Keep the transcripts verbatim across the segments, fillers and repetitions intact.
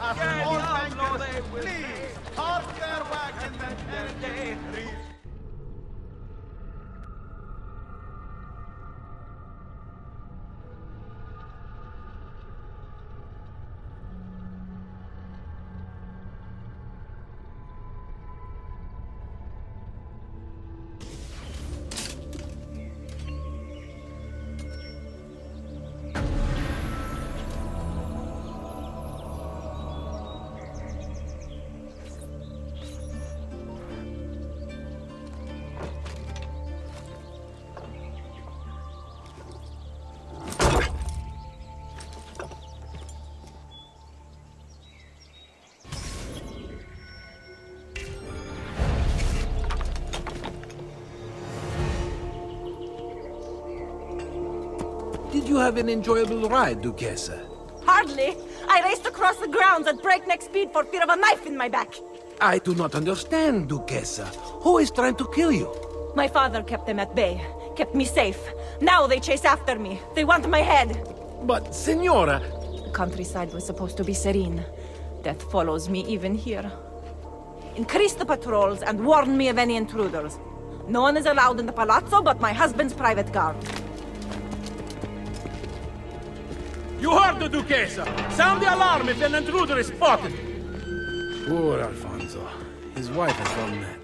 Yeah, Diablo, they will please, park their wagons and their day. Did you have an enjoyable ride, Duchessa? Hardly. I raced across the grounds at breakneck speed for fear of a knife in my back. I do not understand, Duchessa. Who is trying to kill you? My father kept them at bay, kept me safe. Now they chase after me. They want my head. But, Signora... The countryside was supposed to be serene. Death follows me even here. Increase the patrols and warn me of any intruders. No one is allowed in the palazzo but my husband's private guard. You heard the Duchessa! Sound the alarm if an intruder is spotted! Poor Alfonso. His wife has gone mad.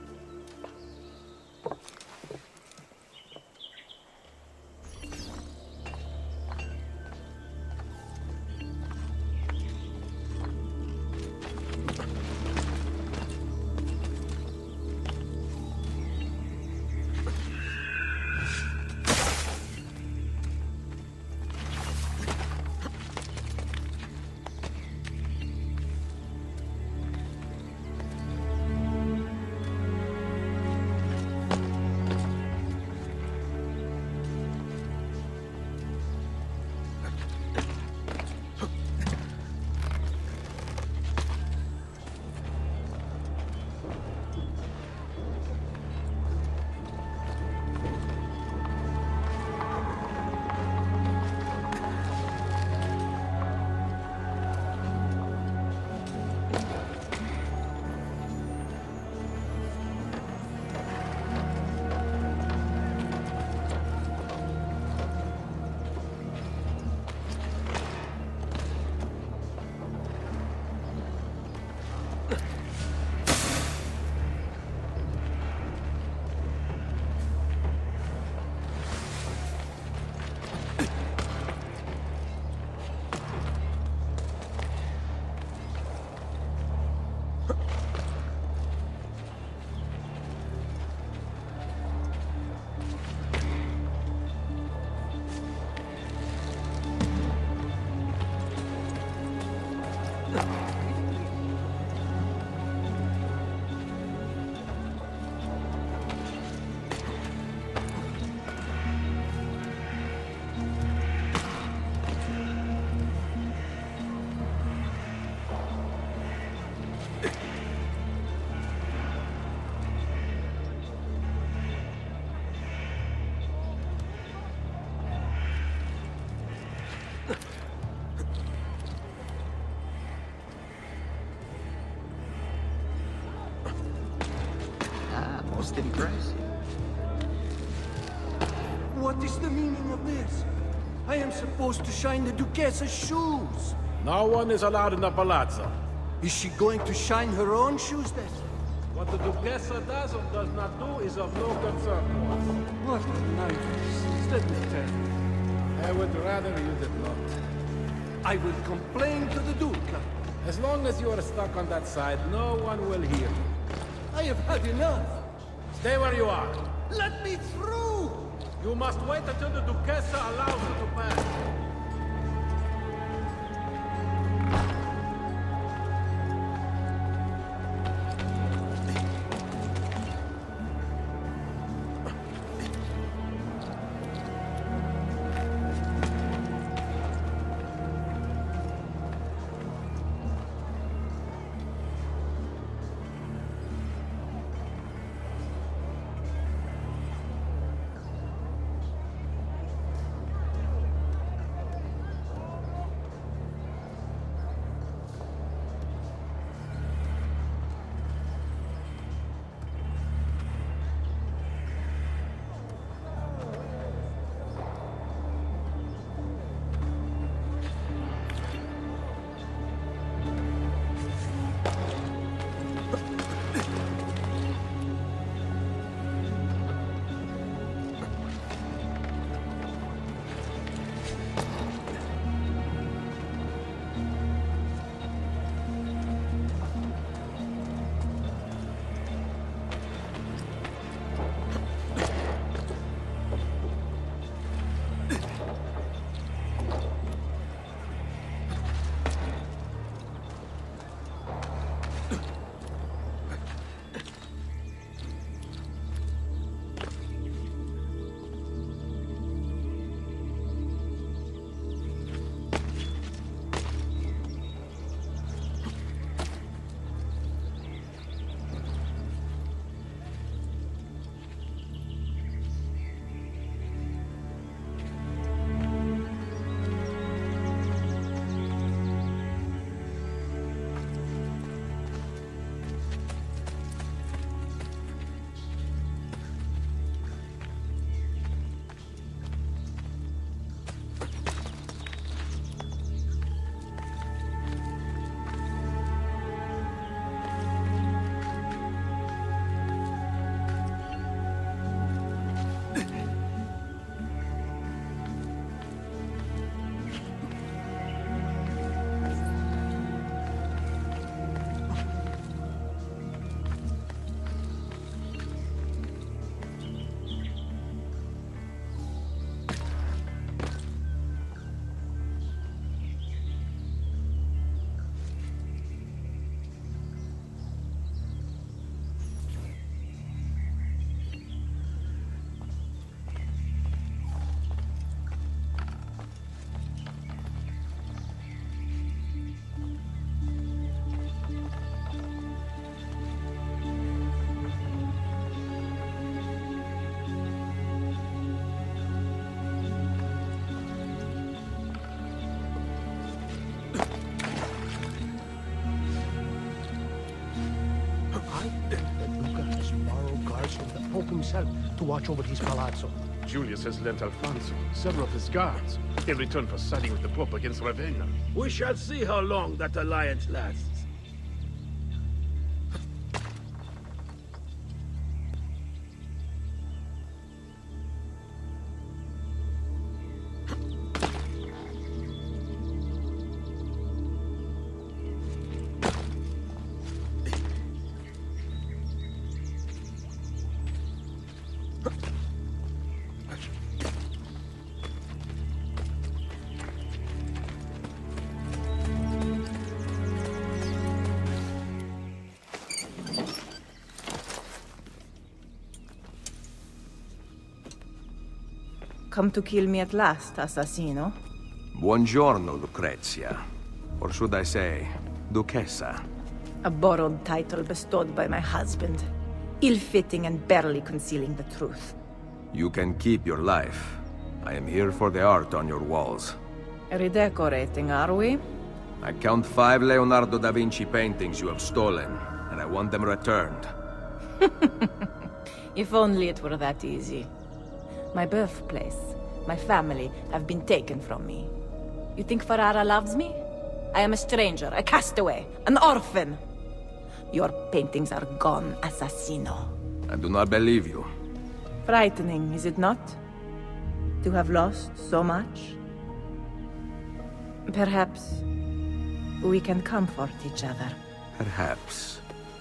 Most impressive. What is the meaning of this? I am supposed to shine the Duchessa's shoes. No one is allowed in the palazzo. Is she going to shine her own shoes then? What the Duchessa does or does not do is of no concern to us. What a night. Let me tell you. I would rather you did not. I will complain to the Duca. As long as you are stuck on that side, no one will hear you. I have had enough. Stay where you are. Let me through! You must wait until the Duchessa allows you to pass. Pope himself to watch over his palazzo. Julius has lent Alfonso several of his guards in return for siding with the Pope against Ravenna. We shall see how long that alliance lasts. Come to kill me at last, assassino? Buongiorno, Lucrezia. Or should I say, Duchessa? A borrowed title bestowed by my husband. Ill-fitting and barely concealing the truth. You can keep your life. I am here for the art on your walls. Redecorating, are we? I count five Leonardo da Vinci paintings you have stolen, and I want them returned. If only it were that easy. My birthplace, my family have been taken from me. You think Ferrara loves me? I am a stranger, a castaway, an orphan. Your paintings are gone, assassino. I do not believe you. Frightening, is it not? To have lost so much? Perhaps we can comfort each other. Perhaps.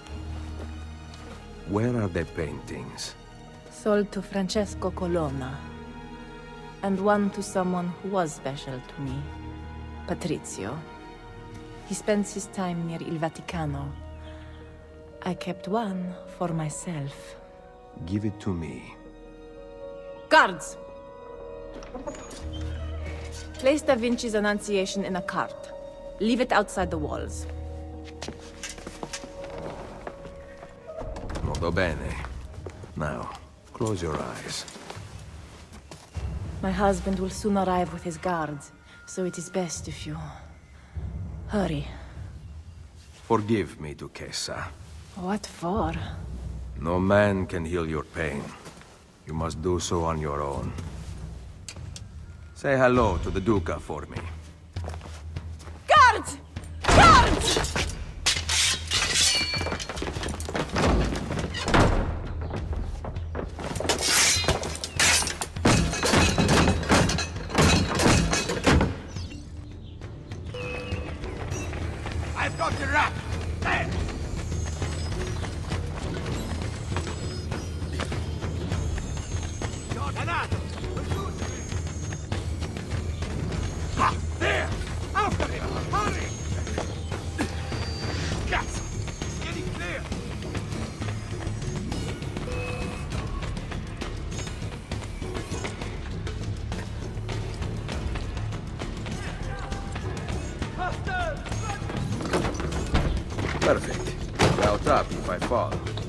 Where are the paintings? Sold to Francesco Colonna. And one to someone who was special to me. Patrizio. He spends his time near Il Vaticano. I kept one for myself. Give it to me. Guards! Place Da Vinci's Annunciation in a cart. Leave it outside the walls. Molto bene. Now, close your eyes. My husband will soon arrive with his guards, so it is best if you... hurry. Forgive me, Duchessa. What for? No man can heal your pain. You must do so on your own. Say hello to the Duca for me. Guards! Guards! I've got the rat! There! Ha! There! After him! Hurry! Cazzo! It's getting clear! Perfect. Now up if I fall.